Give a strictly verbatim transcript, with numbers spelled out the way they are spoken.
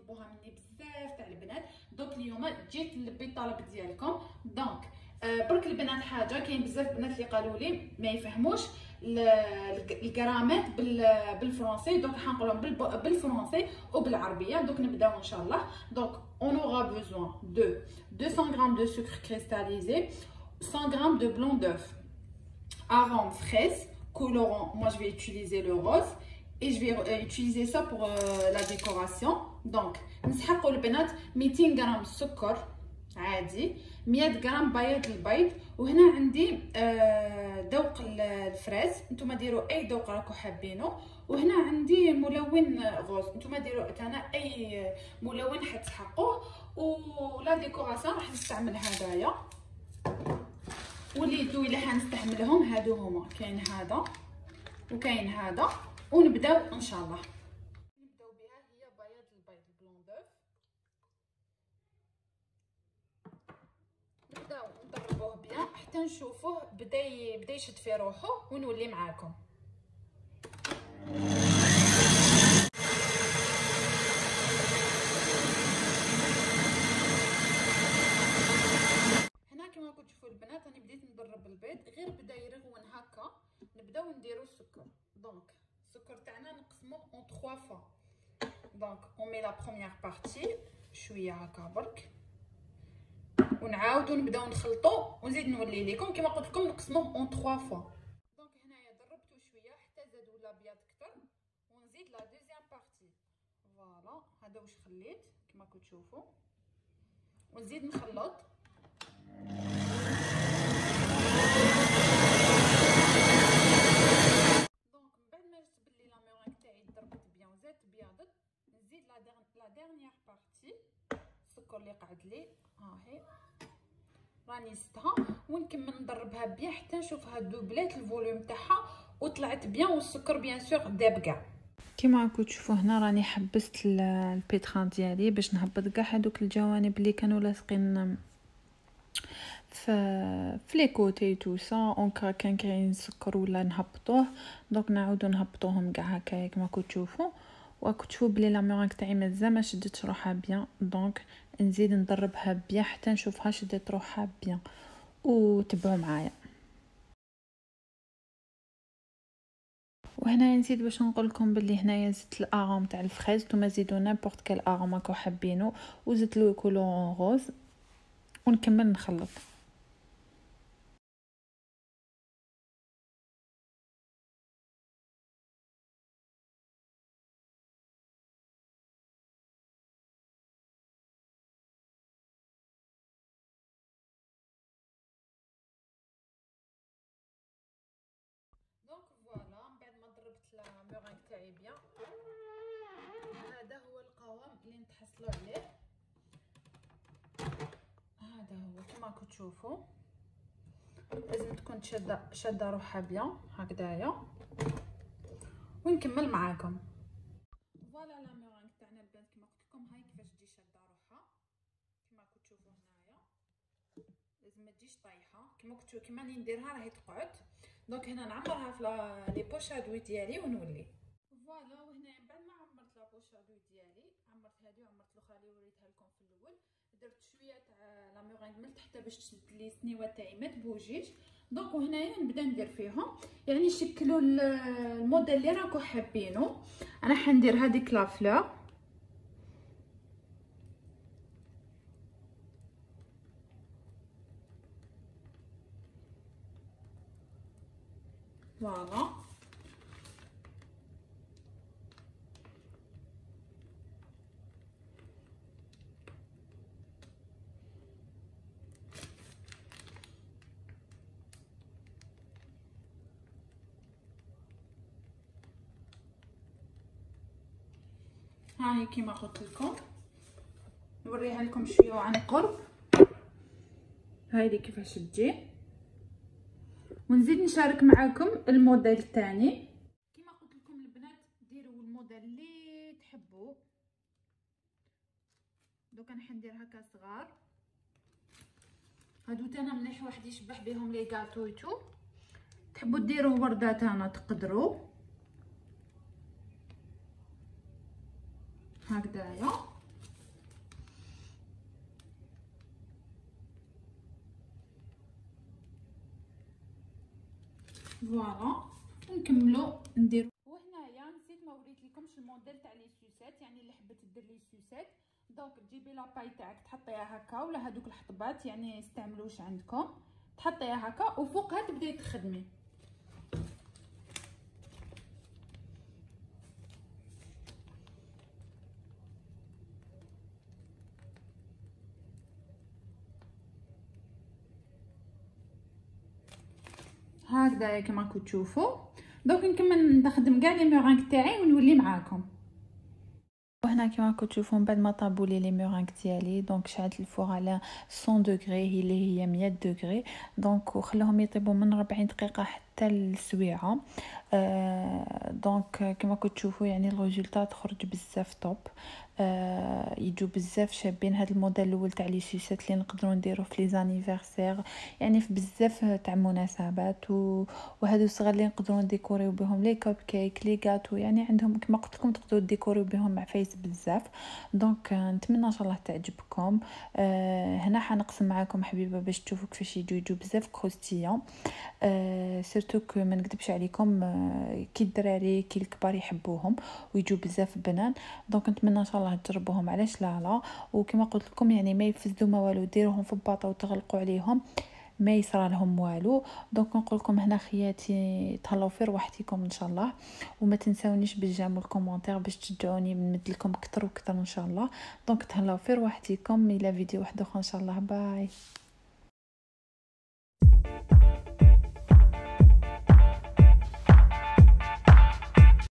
كيطلبوها مني بزاف تاع البنات. دونك اليوم جيت نلبي الطلب ديالكم. دونك آه برك البنات حاجه، كاين بزاف بنات اللي قالوا لي ما يفهموش الكرامات بالفرنسي، دونك حنقولهم بالفرنسي وبالعربيه. دونك نبداو ان شاء الله. دونك on aura besoin de deux cents grammes de sucre cristallisé, cent grammes de blanc d'œuf, arôme fraise, colorant, moi je vais utiliser le rose et je vais utiliser ça pour euh, la décoration. Donc نسحقوا البنات مئتين غرام سكر عادي، مية غرام بياض البيض، وهنا عندي آه ذوق الفريز، نتوما ديروا اي ذوق راكم حابينه، وهنا عندي ملون غوز، نتوما ديروا انا اي ملون حتسحقوه. ولا ديكوراسيون راح نستعمل هدايا، واللي دو اللي حنستعملهم هادو هما، كاين هذا وكاين هذا. ونبداو ان شاء الله. نبداو بها هي بياض البيض البلون دوف، نبداو نضربوه بيان حتى نشوفوه بدا بدا يشد في روحو ونولي معاكم. هنا كما راكم تشوفوا البنات راني بديت نضرب البيض، غير بدا يرغون هكا نبداو نديرو السكر. دونك السكر تاعنا نقسموه اون ثلاث فوا. دونك اون مي لا بروميير بارتي شويه هكا برك، ونعاودو نبداو نخلطو ونزيد نولي لكم كما قلت لكم نقسموه اون ثلاث فوا. دونك هنايا ضربتو شويه حتى زاد ولا ابيض اكثر، ونزيد لا دوزيام بارتي. فوالا هذا واش خليت كما راكم تشوفوا، ونزيد نخلط. دونك من بعد ما جبت لي لا مورين تاعي ضربت بيان وزادت بياضت، نزيد لا لا ديرنيير بارتي السكر اللي قعد لي ها هي راني زدتها، ونكمل نضربها بيان حتى نشوفها دوبلات الفوليوم تاعها وطلعت بيان، والسكر بيان سور داب كاع. كيما راكم تشوفوا هنا راني حبست البيتران ديالي باش نهبط كاع هذوك الجوانب اللي كانوا لاصقين ف في لي كوتي تو سا اونكا كان كاين سكر ولا نهبطوه. دونك نعاودو نهبطوهم كاع هكايا كما راكم تشوفوا. وراكم تشوفوا بلي لا مورين تاعي مازال ما شدتش روحها بيان، دونك نزيد نضربها بيان حتى نشوفها شدت روحها بيان. وتبعوا معايا. وهنا نسيت باش نقول لكم بلي هنايا زدت الاغوم تاع الفريز، نتوما زيدوا نيمبورط كال اغوم راكم حابينه، وزدت لو كولورون روز، ونكمل نخلط. دونك فوالا من بعد ما ضربت لا مورين تاعي بيان، هذا هو القوام اللي نتحصلوا عليه. هذا هو كما راكم تشوفوا، لازم تكون شاده شاده روحها بيان هكذايا. ونكمل معاكم. فوالا لا مورين تاعنا البنات كما قلت لكم هاي كيفاش تجي شاده روحها كما راكم تشوفوا هنايا، لازم ما تجيش طايحه كما كنتو كيما راني نديرها راهي تقعد. دونك هنا نعمرها في لي بوشادوي ديالي ونولي. فوالا وهنا من بعد ما عمرت لا بوشادوي ديالي، عمرت هذه وعمرت الاخرى اللي وريتها لكم في الاول، درت شويه تاع لا مورين من تحت باش تشد لي السنيوه تاعي ما تبوجيش. دونك وهنايا نبدا ندير فيهم، يعني شكلوا الموديل اللي راكم حابينه. انا حندير هذيك لا فلور، فوالا هاهي كيما قلت لكم نوريها لكم شويه عن قرب. هايدي كيفاش تجي، ونزيد نشارك معاكم الموديل الثاني. كيما قلت لكم البنات ديروا الموديل اللي تحبوا. دوك انا حندير هكا صغار، هادو تانا مليح واحد يشبح بهم لي كاطويتو. تحبوا ديروا وردات انا تقدروا هكذايا. فوالا ونكملوا نديرو. وهنايا نسيت ما وريت لكمش الموديل تاع لي سوسات، يعني اللي حبت دير لي سوسات دونك تجيبي لاباي تاعك تحطيها هكا، ولا هذوك الحطبات يعني استعملوش عندكم، تحطيها هكا وفوقها تبداي تخدمي. هكذا كما راكم تشوفوا. دونك نكمل نخدم كاع لي مورانك تاعي ونولي معاكم. وهنا كما راكم تشوفوا من بعد ما طابوا لي لي مورانك ديالي دونك شعلت الفوغ على مية دوغري اللي هي مية دوغري دونك وخلوهم يطيبوا من أربعين دقيقه حتى لسويعه. آه دونك كما راكم تشوفوا يعني الريزولطات تخرج بزاف طوب. آه يجوا بزاف شابين. هذا الموديل الاول تاع لي سوسات اللي نقدروا نديروه في لي زانيفرسير، يعني في بزاف تاع مناسبات، وهذو الصغار اللي نقدروا نديكوريو بهم لي كوب كيك لي غاتو، يعني عندهم كما قلت لكم تقدروا ديكوريو بهم مع فايس بزاف. دونك نتمنى ان شاء الله تعجبكم. آه هنا حنقسم معكم حبيبه باش تشوفوا كيفاش يجوا يجوا بزاف كروستيون. آه سيرتو كو ما نكذبش عليكم، آه كي الدراري كي الكبار يحبوهم ويجوا بزاف بنان. دونك نتمنى ان شاء الله تجربوهم، علاش لا لا. وكما قلت لكم يعني ما يفسدوا ما والو، ديروهم في الباطه وتغلقوا عليهم ما يصرى لهم والو. دونك نقول لكم هنا خياتي تهلاو في رواحتكم ان شاء الله، وما تنساونيش بالجيم والكومونتير باش تشجعوني نمد لكم اكثر واكثر ان شاء الله. دونك تهلاو في رواحتكم الى فيديو واحد اخر ان شاء الله. باي.